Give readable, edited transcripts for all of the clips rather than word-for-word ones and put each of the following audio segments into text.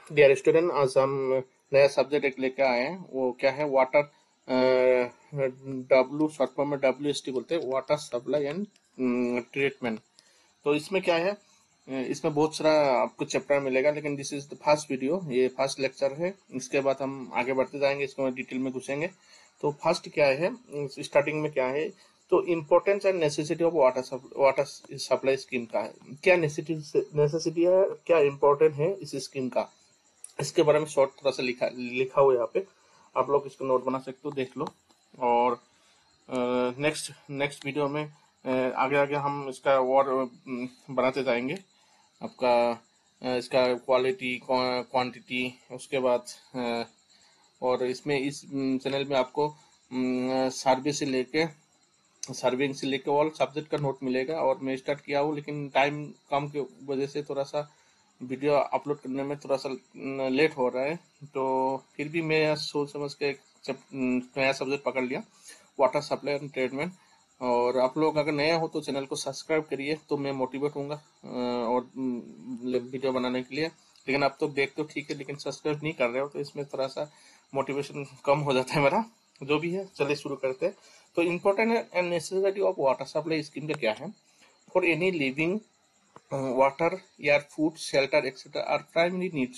Dear student, आज हम नया सब्जेक्ट एक लेके आए हैं। वो क्या है? वाटर डब्ल्यू शॉर्ट फॉर्म में WST बोलते हैं, वाटर सप्लाई एंड ट्रीटमेंट। तो इसमें क्या है, इसमें बहुत सारा आपको चैप्टर मिलेगा, लेकिन this is the first video, ये फर्स्ट लेक्चर है। इसके बाद हम आगे बढ़ते जाएंगे, इसको डिटेल में घुसेंगे। तो फर्स्ट क्या है, स्टार्टिंग में क्या है, तो importance and necessity of water supply scheme का है। क्या नेसेसिटी है, क्या इम्पोर्टेंट है इस स्कीम का, इसके बारे में शॉर्ट थोड़ा सा लिखा हुआ है यहाँ पे। आप लोग इसको नोट बना सकते हो, देख लो। और नेक्स्ट नेक्स्ट वीडियो में आगे आगे हम इसका और बनाते जाएंगे। आपका इसका क्वालिटी, क्वांटिटी, उसके बाद और इसमें इस चैनल में आपको सर्विंग से लेके ऑल सब्जेक्ट का नोट मिलेगा। और मैं स्टार्ट किया हूँ, लेकिन टाइम कम की वजह से थोड़ा सा वीडियो अपलोड करने में थोड़ा सा लेट हो रहा है। तो फिर भी मैं सोच समझ के एक नया सब्जेक्ट पकड़ लिया, वाटर सप्लाई एंड ट्रीटमेंट। और आप लोग अगर नया हो तो चैनल को सब्सक्राइब करिए, तो मैं मोटिवेट होऊंगा और वीडियो बनाने के लिए। लेकिन आप तो देख तो ठीक है, लेकिन सब्सक्राइब नहीं कर रहे हो, तो इसमें थोड़ा सा मोटिवेशन कम हो जाता है मेरा। जो भी है, चलिए शुरू करते हैं। तो important and necessity of water supply scheme का क्या है? For any living, water, air, food, shelter etcetera are primary needs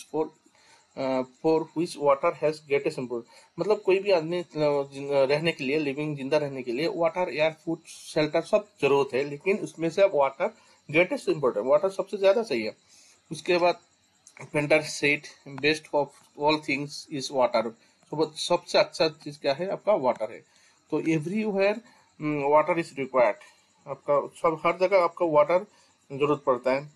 for which water has greatest importance. मतलब कोई भी आदमी रहने के लिए, लिविंग जिंदा रहने के लिए वाटर, एयर, फूड, शेल्टर सब जरूरत है, लेकिन उसमें से वाटर ग्रेटेस्ट इम्पोर्टेंट, वाटर सबसे ज्यादा चाहिए। उसके बाद painter set best of all things is water. सबसे अच्छा चीज क्या है? आपका वाटर है। तो एवरीवेयर वाटर इज रिक्वायर्ड। आपका सब हर जगह आपका वाटर जरूरत पड़ता है।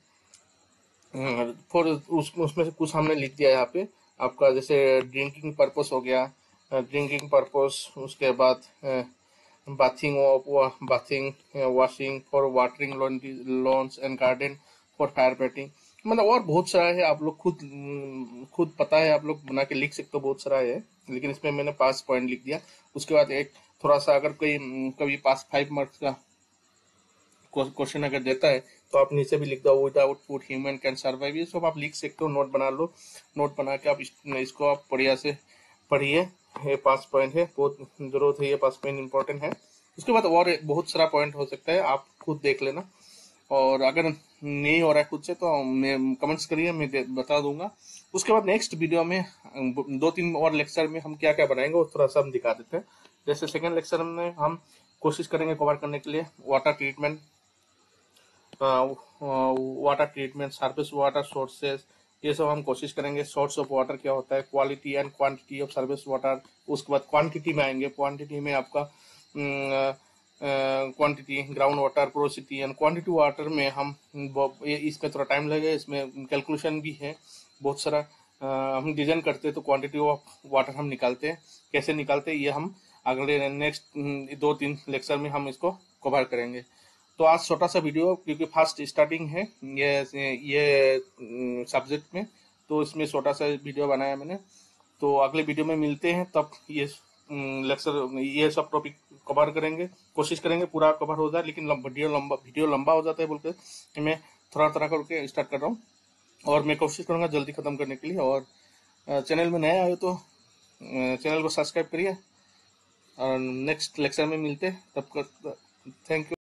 फॉर उसमें से कुछ हमने लिख दिया यहाँ पे आपका, जैसे ड्रिंकिंग पर्पस हो गया, ड्रिंकिंग पर्पस। उसके बाद bathing, bathing, washing, for watering lawns and garden, for fire fighting. मतलब और बहुत सारा है, आप लोग खुद पता है, आप लोग बना के लिख सकते हो, बहुत सारा है। लेकिन इसमें मैंने 5 पॉइंट लिख दिया। उसके बाद एक थोड़ा सा, अगर कोई कभी पास 5 मार्क्स का क्वेश्चन अगर देता है तो आप नीचे भी लिख दो, without food human can survive. ये सब आप लिख सकते हो, नोट बना लो। नोट बना के आप इसको आप बढ़िया से पढ़िए। ये 5 पॉइंट है, बहुत जरूरत है, ये 5 पॉइंट इंपॉर्टेंट है। उसके बाद और बहुत सारा पॉइंट हो सकता है, आप खुद देख लेना। और अगर नहीं हो रहा है खुद से तो मैं कमेंट्स करिए, मैं बता दूंगा। उसके बाद नेक्स्ट वीडियो में 2-3 और लेक्चर में हम क्या क्या बनाएंगे वो थोड़ा सा हम दिखा देते हैं। जैसे सेकेंड लेक्चर में हम कोशिश करेंगे कवर करने के लिए water treatment, water treatment, surface water sources, ये सब हम कोशिश करेंगे। सोर्स ऑफ वाटर क्या होता है, quality and quantity of surface water. उसके बाद क्वांटिटी में आएंगे। क्वांटिटी में आपका quantity, ground water, porosity and quantity water में हम इसमें थोड़ा टाइम लगेगा, इसमें कैलकुलेशन भी है बहुत सारा। हम डिजाइन करते हैं तो क्वांटिटी ऑफ वाटर हम निकालते हैं, कैसे निकालते हैं ये हम अगले नेक्स्ट 2-3 लेक्चर में हम इसको कवर करेंगे। तो आज छोटा सा वीडियो, क्योंकि फर्स्ट स्टार्टिंग है ये सब्जेक्ट में, तो इसमें छोटा सा वीडियो बनाया मैंने। तो अगले वीडियो में मिलते हैं, तब ये लेक्चर, ये सब टॉपिक कवर करेंगे। कोशिश करेंगे पूरा कवर हो जाए, लेकिन वीडियो लंबा हो जाता है बोल के मैं थोड़ा थोड़ा करके स्टार्ट कर रहा हूँ। और मैं कोशिश करूंगा जल्दी खत्म करने के लिए। और चैनल में नया आए तो चैनल को सब्सक्राइब करिए। और नेक्स्ट लेक्चर में मिलते हैं, तब तक थैंक यू।